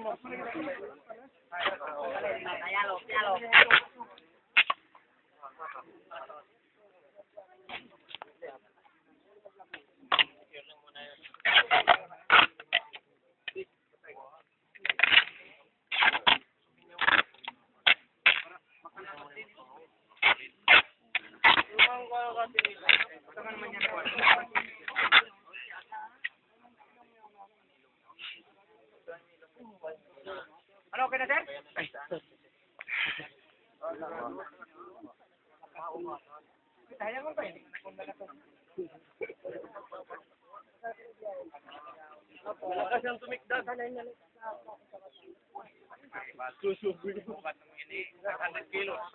Ano, okay na, sir? Ay, Sayang mo pa eh. malakas ang tumikda. Susubi ko. 100 kilos.